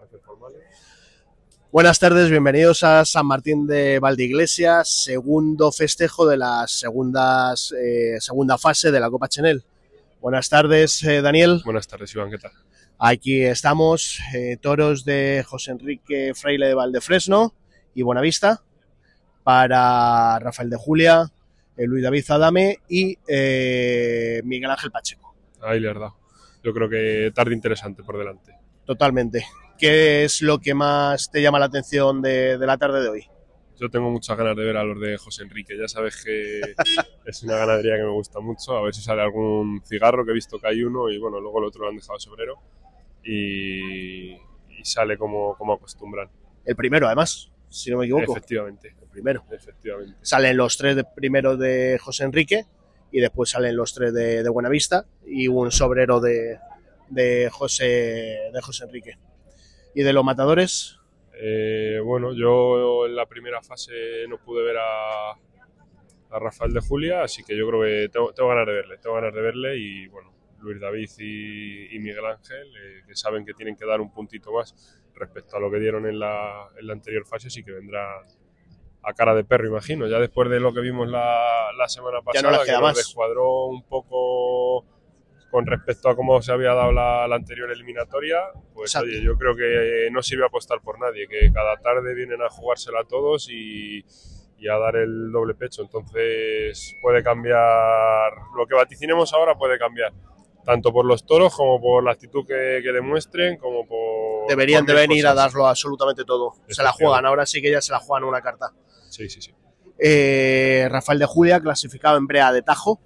parece formal. Buenas tardes, bienvenidos a San Martín de Valdeiglesias, segundo festejo de la segunda fase de la Copa Chenel. Buenas tardes, Daniel. Buenas tardes, Iván, ¿qué tal? Aquí estamos, toros de José Enrique Fraile de Valdefresno y Buenavista, para Rafael de Julia, Luis David Adame y Miguel Ángel Pacheco. Ahí le has dado. Yo creo que tarde interesante por delante. Totalmente. ¿Qué es lo que más te llama la atención de la tarde de hoy? Yo tengo muchas ganas de ver a los de José Enrique. Ya sabes que es una ganadería que me gusta mucho. A ver si sale algún cigarro, que he visto que hay uno, y bueno, luego el otro lo han dejado sobrero. Y sale como acostumbran. El primero, además, si no me equivoco. Efectivamente. El primero. Efectivamente. Salen los tres primeros de José Enrique y después salen los tres de Buenavista y un sobrero de José Enrique. ¿Y de los matadores? Bueno, yo en la primera fase no pude ver a Rafael de Julia, así que yo creo que tengo ganas de verle y bueno, Luis David y Miguel Ángel, que saben que tienen que dar un puntito más respecto a lo que dieron en la anterior fase, sí que vendrá a cara de perro, imagino. Ya después de lo que vimos la semana pasada, ya no les queda que más. nos descuadró un poco con respecto a cómo se había dado la anterior eliminatoria, pues Exacto. Oye, yo creo que no sirve apostar por nadie, que cada tarde vienen a jugársela todos y a dar el doble pecho. Entonces puede cambiar, lo que vaticinemos ahora puede cambiar, tanto por los toros como por la actitud que demuestren, como por... Deberían por de venir cosas. a darlo absolutamente todo. Se la juegan, ahora sí que ya se la juegan una carta. Sí. Rafael de Julia, clasificado en brea de Tajo.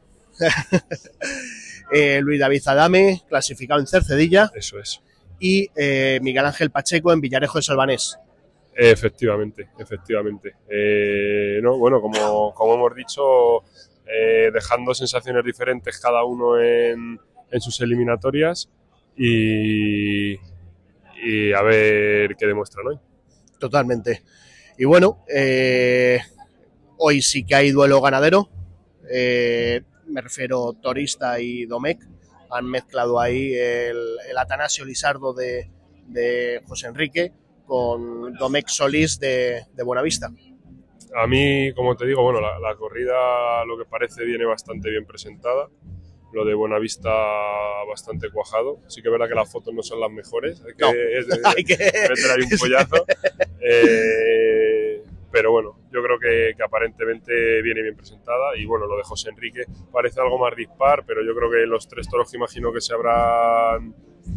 Luis David Adame, clasificado en Cercedilla. Eso es. Y Miguel Ángel Pacheco en Villarejo de Salvanés. Efectivamente. No, bueno, como hemos dicho, dejando sensaciones diferentes cada uno en sus eliminatorias y a ver qué demuestran hoy. Totalmente. Y bueno, hoy sí que hay duelo ganadero. Me refiero torista y Domecq. Han mezclado ahí el Atanasio Lizardo de José Enrique con Domecq Solís de Buenavista. A mí, como te digo, bueno, la corrida, lo que parece, viene bastante bien presentada. Lo de Buenavista bastante cuajado. Sí que es verdad que las fotos no son las mejores. Hay que meter ahí un pollazo. Pero bueno, yo creo que aparentemente viene bien presentada. Y bueno, lo de José Enrique parece algo más dispar, pero yo creo que los tres toros que imagino que se habrán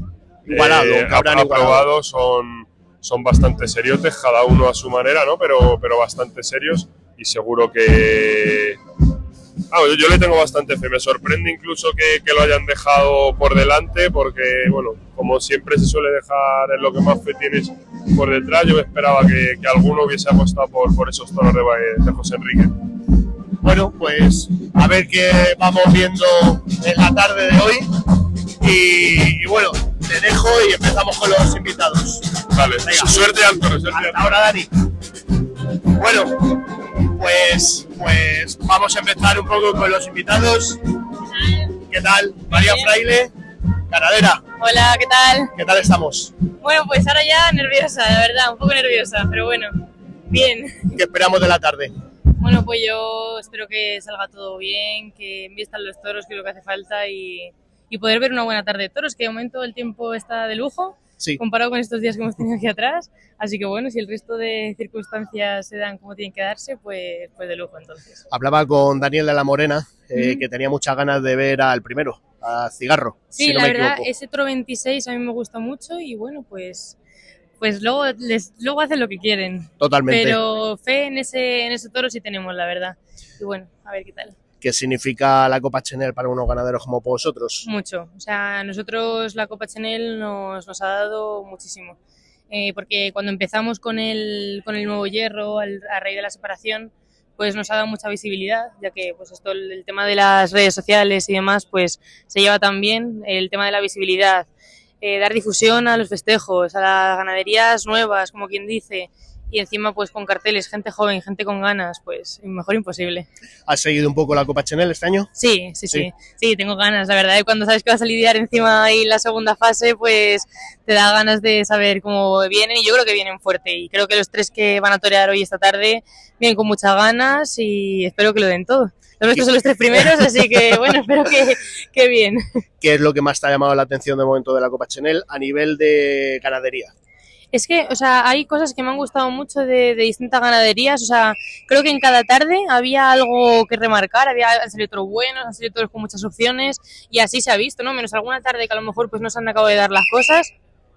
aprobado son bastante seriotes, cada uno a su manera, ¿no? Pero bastante serios, y seguro que... yo le tengo bastante fe. Me sorprende incluso que lo hayan dejado por delante, porque, bueno, como siempre se suele dejar en lo que más fe tienes por detrás. Yo esperaba que alguno hubiese apostado por esos toros de José Enrique. Bueno, pues a ver qué vamos viendo en la tarde de hoy. Y bueno, te dejo y empezamos con los invitados. Vale, venga. Suerte al toro. Ahora, Dani. Bueno, pues vamos a empezar un poco con los invitados. ¿Qué tal? María Fraile, ganadera. Hola, ¿qué tal? ¿Qué tal estamos? Bueno, pues ahora ya nerviosa, la verdad, un poco nerviosa, pero bueno, bien. ¿Qué esperamos de la tarde? Bueno, pues yo espero que salga todo bien, que envistan los toros, que es lo que hace falta, y poder ver una buena tarde de toros, que de momento el tiempo está de lujo, sí, comparado con estos días que hemos tenido aquí atrás. Así que bueno, si el resto de circunstancias se dan como tienen que darse, pues de lujo entonces. Hablaba con Daniel de la Morena, que tenía muchas ganas de ver al primero, a Cigarro. Sí, si no la me verdad, equivoco. ese toro 26 a mí me gusta mucho y bueno, pues luego hacen lo que quieren. Totalmente. Pero fe en ese toro sí tenemos, la verdad. Y bueno, a ver qué tal. ¿Qué significa la Copa Chenel para unos ganaderos como vosotros? Mucho. O sea, a nosotros la Copa Chenel nos ha dado muchísimo. Porque cuando empezamos con el nuevo hierro, a raíz de la separación, pues nos ha dado mucha visibilidad, ya que pues esto, el tema de las redes sociales y demás, pues se lleva también el tema de la visibilidad, dar difusión a los festejos, a las ganaderías nuevas, como quien dice, y encima pues con carteles, gente joven, gente con ganas, pues mejor imposible. ¿Has seguido un poco la Copa Chanel este año? Sí, tengo ganas, la verdad, cuando sabes que vas a lidiar encima ahí la segunda fase, pues te da ganas de saber cómo vienen, y yo creo que vienen fuerte, y creo que los 3 que van a torear hoy esta tarde vienen con muchas ganas y espero que lo den todo. Los nuestros son los 3 primeros, así que bueno, espero que bien. ¿Qué es lo que más te ha llamado la atención de momento de la Copa Chanel a nivel de ganadería? Es que, o sea, hay cosas que me han gustado mucho de distintas ganaderías, o sea, creo que en cada tarde había algo que remarcar, han salido toros buenos, han salido toros con muchas opciones, y así se ha visto, ¿no? Menos alguna tarde que a lo mejor pues no se han acabado de dar las cosas.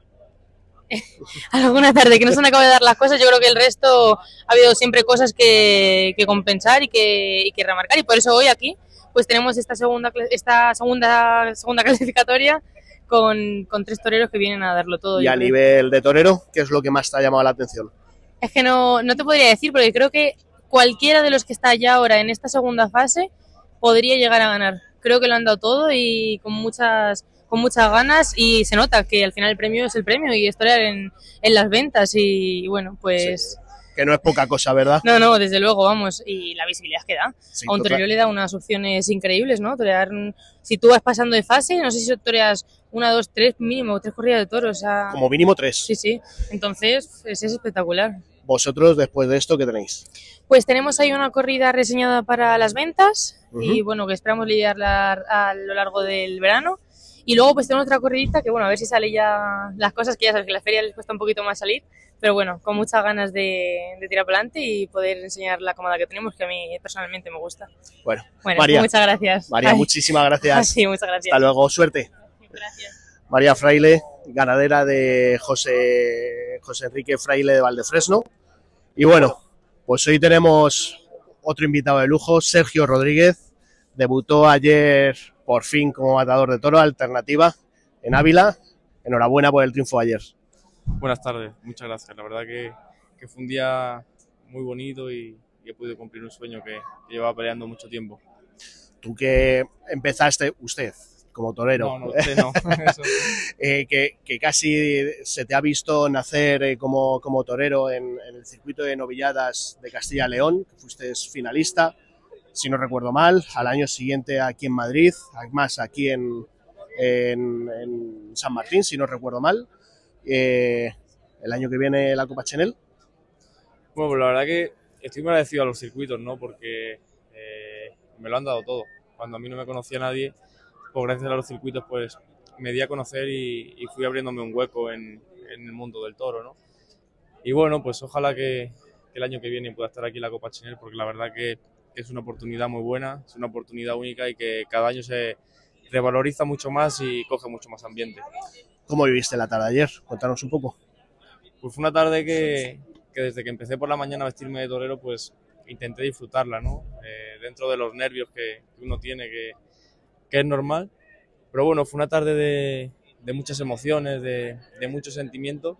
Alguna tarde que no se han acabado de dar las cosas, yo creo que el resto ha habido siempre cosas que compensar y que remarcar, y por eso hoy aquí pues tenemos esta segunda clasificatoria con 3 toreros que vienen a darlo todo. Y a nivel de torero, ¿qué es lo que más te ha llamado la atención? Es que no te podría decir, porque creo que cualquiera de los que está ya ahora en esta segunda fase podría llegar a ganar. Creo que lo han dado todo y con muchas ganas, y se nota que al final el premio es el premio y es torear en las ventas, y bueno, pues... Sí. Que no es poca cosa, ¿verdad? No, desde luego, vamos, y la visibilidad que da. Sí, a un torero le da unas opciones increíbles, ¿no? Torear, si tú vas pasando de fase, no sé si toreas 1, 2, 3, mínimo 3 corridas de toros. O sea, como mínimo 3. Sí, entonces es espectacular. ¿Vosotros, después de esto, qué tenéis? Pues tenemos ahí una corrida reseñada para las ventas, y bueno, que esperamos lidiarla a lo largo del verano. Y luego pues tenemos otra corridita que, bueno, a ver si sale ya las cosas, que ya sabes que la feria les cuesta un poquito más salir, pero bueno, con muchas ganas de tirar para adelante y poder enseñar la camada que tenemos, que a mí personalmente me gusta. Bueno, María, muchas gracias. María, muchísimas gracias. Sí, muchas gracias. Hasta luego, suerte. Gracias. María Fraile, ganadera de José Enrique Fraile de Valdefresno. Y bueno, pues hoy tenemos otro invitado de lujo, Sergio Rodríguez. Debutó ayer por fin como matador de toro alternativa en Ávila. Enhorabuena por el triunfo ayer. Buenas tardes, muchas gracias. La verdad que fue un día muy bonito y he podido cumplir un sueño que llevaba peleando mucho tiempo. Tú que empezaste, usted como torero, no, usted no. que casi se te ha visto nacer como torero en el circuito de novilladas de Castilla y León, que fuiste finalista, si no recuerdo mal, al año siguiente aquí en Madrid, además aquí en San Martín, si no recuerdo mal. El año que viene la Copa Chanel. Bueno, pues la verdad que estoy muy agradecido a los circuitos, ¿no? Porque me lo han dado todo. Cuando a mí no me conocía nadie, pues gracias a los circuitos pues me di a conocer y fui abriéndome un hueco en el mundo del toro, ¿no? Y bueno, pues ojalá que el año que viene pueda estar aquí en la Copa Chanel, porque la verdad que es una oportunidad muy buena, es una oportunidad única y que cada año se revaloriza mucho más y coge mucho más ambiente. ¿Cómo viviste la tarde ayer? Cuéntanos un poco. Pues fue una tarde que desde que empecé por la mañana a vestirme de torero, pues intenté disfrutarla, ¿no? Dentro de los nervios que uno tiene, que es normal. Pero bueno, fue una tarde de muchas emociones, de muchos sentimientos,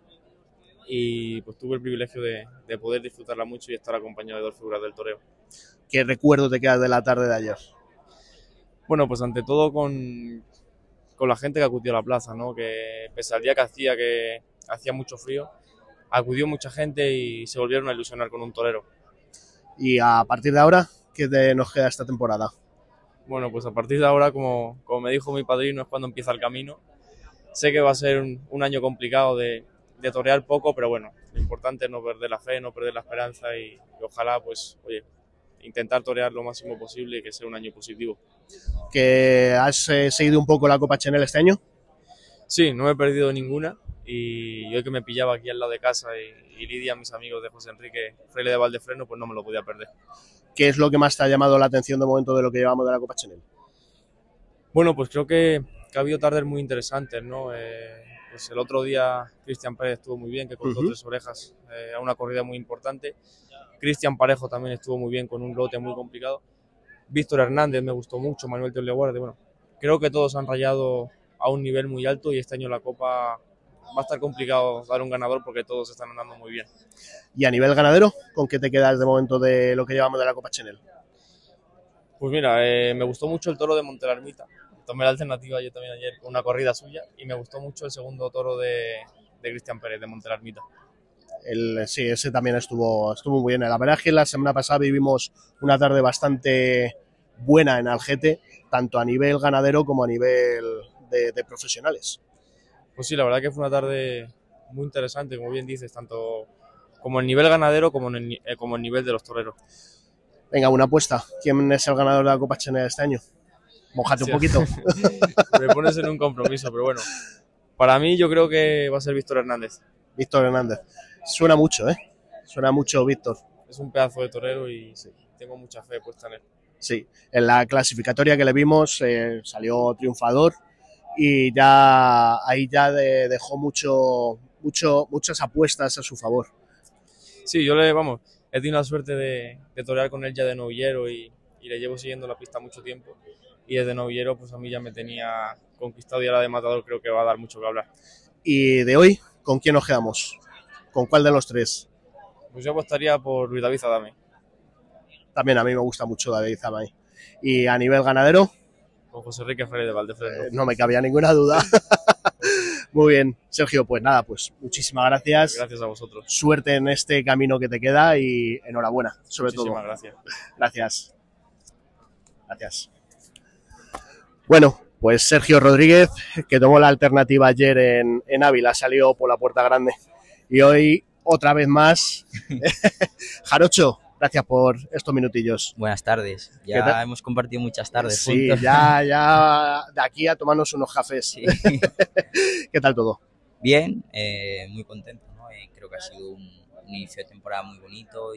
y pues tuve el privilegio de poder disfrutarla mucho y estar acompañado de 2 figuras del toreo. ¿Qué recuerdo te queda de la tarde de ayer? Bueno, pues ante todo con la gente que acudió a la plaza, ¿no? Que pese al día que hacía mucho frío, acudió mucha gente y se volvieron a ilusionar con un torero. Y a partir de ahora, ¿qué nos queda esta temporada? Bueno, pues a partir de ahora, como me dijo mi padrino, es cuando empieza el camino. Sé que va a ser un año complicado de torear poco, pero bueno, lo importante es no perder la fe, no perder la esperanza y ojalá, pues, oye, intentar torear lo máximo posible y que sea un año positivo. ¿Que has seguido un poco la Copa Chanel este año? Sí, no me he perdido ninguna, y hoy que me pillaba aquí al lado de casa y Lidia, mis amigos de José Enrique Fraile de Valdefresno, pues no me lo podía perder. ¿Qué es lo que más te ha llamado la atención de momento de lo que llevamos de la Copa Chanel? Bueno, pues creo que ha habido tardes muy interesantes, ¿no? Pues el otro día Cristian Pérez estuvo muy bien, que cortó 3 orejas a una corrida muy importante. Cristian Parejo también estuvo muy bien con un lote muy complicado. Víctor Hernández me gustó mucho, Manuel Teoleguarde. Bueno, creo que todos han rayado a un nivel muy alto y este año la Copa va a estar complicado dar un ganador porque todos están andando muy bien. ¿Y a nivel ganadero, con qué te quedas de momento de lo que llevamos de la Copa Chanel? Pues mira, me gustó mucho el toro de Montelarmita. Tomé la alternativa yo también ayer con una corrida suya y me gustó mucho el segundo toro de Cristian Pérez de Montelarmita. Sí, ese también estuvo muy bien. La verdad es que la semana pasada vivimos una tarde bastante buena en Algete, tanto a nivel ganadero como a nivel de profesionales. Pues sí, la verdad que fue una tarde muy interesante, como bien dices, tanto como el nivel ganadero como el nivel de los toreros. Venga, una apuesta. ¿Quién es el ganador de la Copa Chenel este año? Mójate un poquito. Me pones en un compromiso, pero bueno. Para mí yo creo que va a ser Víctor Hernández. Víctor Hernández. Suena mucho, ¿eh? Suena mucho Víctor. Es un pedazo de torero y sí, tengo mucha fe puesta en él. Sí, en la clasificatoria que le vimos salió triunfador y ya ahí ya dejó muchas apuestas a su favor. Sí, yo he tenido la suerte de torear con él ya de novillero y le llevo siguiendo la pista mucho tiempo. Y desde novillero pues a mí ya me tenía conquistado y ahora de matador creo que va a dar mucho que hablar. ¿Y de hoy con quién nos quedamos? ¿Con cuál de los tres? Pues yo apostaría por Luis David Adame. También a mí me gusta mucho David Adame. ¿Y a nivel ganadero? Con José Enrique Félix de Valdefresno. No me cabía ninguna duda. Muy bien, Sergio, pues nada, pues muchísimas gracias. Gracias a vosotros. Suerte en este camino que te queda y enhorabuena, sobre todo. Muchísimas gracias. Gracias. Gracias. Bueno, pues Sergio Rodríguez, que tomó la alternativa ayer en Ávila, salió por la puerta grande. Y hoy, otra vez más, Jarocho, gracias por estos minutillos. Buenas tardes. Ya hemos compartido muchas tardes sí, juntos. ya de aquí a tomarnos unos cafés. Sí. ¿Qué tal todo? Bien, muy contento, ¿no? Creo que ha sido un inicio de temporada muy bonito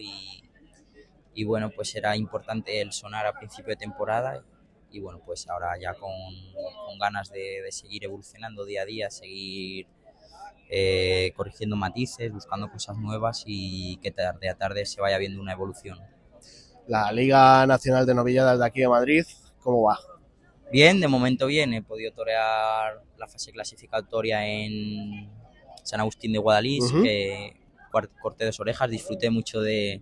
y bueno, pues era importante el sonar a principio de temporada y bueno, pues ahora ya con ganas de seguir evolucionando día a día, seguir corrigiendo matices, buscando cosas nuevas y que tarde a tarde se vaya viendo una evolución. La Liga Nacional de Novilladas de aquí de Madrid, ¿cómo va? Bien, de momento bien. He podido torear la fase clasificatoria en San Agustín de Guadalís, que corté 2 orejas, disfruté mucho de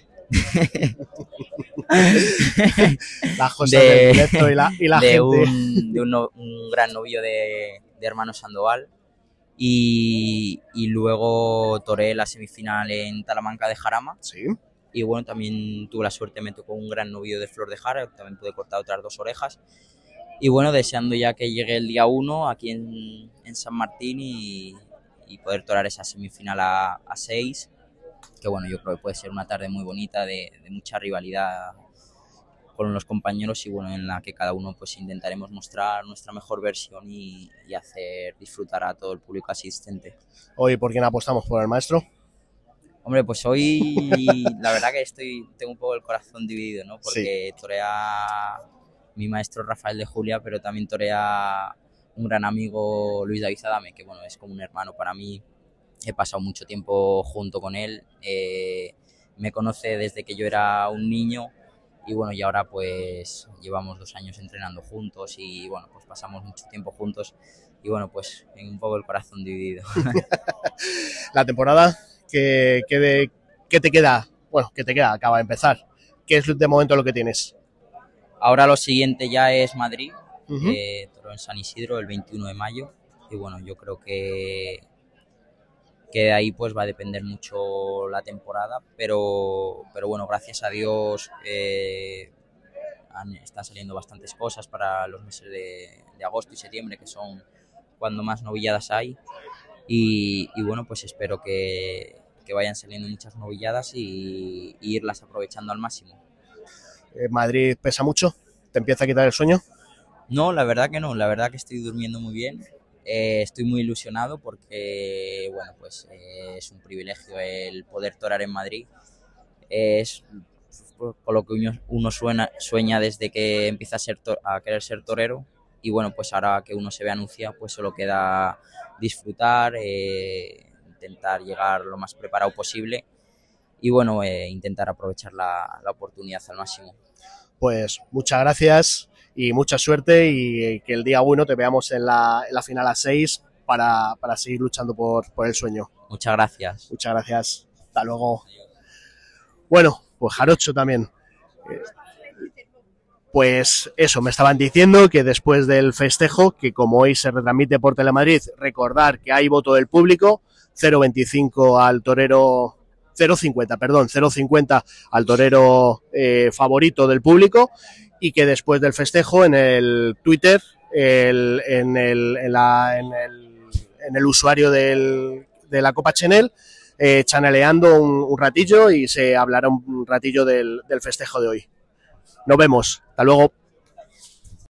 las cosas del directo y la de gente. un gran novillo de Hermano Sandoval. Y luego toreé la semifinal en Talamanca de Jarama. Sí. Y bueno, también tuve la suerte, me tocó un gran novillo de Flor de Jara, también pude cortar otras 2 orejas. Y bueno, deseando ya que llegue el día 1 aquí en San Martín y poder torear esa semifinal a 6, que bueno, yo creo que puede ser una tarde muy bonita, de mucha rivalidad con los compañeros y bueno, en la que cada uno pues intentaremos mostrar nuestra mejor versión y hacer disfrutar a todo el público asistente. Hoy, ¿por quién apostamos? ¿Por el maestro? Hombre, pues hoy la verdad que tengo un poco el corazón dividido, ¿no? Porque sí, torea mi maestro Rafael de Julia, pero también torea un gran amigo Luis David Adame, que bueno, es como un hermano para mí. He pasado mucho tiempo junto con él, me conoce desde que yo era un niño y bueno, y ahora pues llevamos 2 años entrenando juntos y bueno, pues pasamos mucho tiempo juntos y bueno, pues tengo un poco el corazón dividido. La temporada, ¿qué te queda? Bueno, ¿qué te queda? Acaba de empezar. ¿Qué es de momento lo que tienes? Ahora lo siguiente ya es Madrid, toro en San Isidro el 21 de mayo y bueno, yo creo que de ahí pues va a depender mucho la temporada, pero bueno, gracias a Dios están saliendo bastantes cosas para los meses de agosto y septiembre, que son cuando más novilladas hay y bueno, pues espero que vayan saliendo muchas novilladas y irlas aprovechando al máximo. ¿Madrid pesa mucho? ¿Te empieza a quitar el sueño? No, la verdad que no, la verdad que estoy durmiendo muy bien. Estoy muy ilusionado porque bueno, pues es un privilegio el poder torear en Madrid. Es por lo que uno sueña desde que empieza a querer ser torero y bueno, pues ahora que uno se ve anunciado, pues solo queda disfrutar, intentar llegar lo más preparado posible y bueno, intentar aprovechar la oportunidad al máximo. Pues muchas gracias y mucha suerte y que el día 1 te veamos en la final a 6 para seguir luchando por el sueño. Muchas gracias. Muchas gracias. Hasta luego. Bueno, pues Jarocho también. Pues eso, me estaban diciendo que después del festejo, que como hoy se retransmite por Telemadrid, recordar que hay voto del público, 0,25 al torero, 0,50, perdón, 0,50 al torero favorito del público, y que después del festejo en el Twitter, en el usuario de la Copa Chenel, chaneleando un ratillo, y se hablará un ratillo del festejo de hoy. Nos vemos, hasta luego.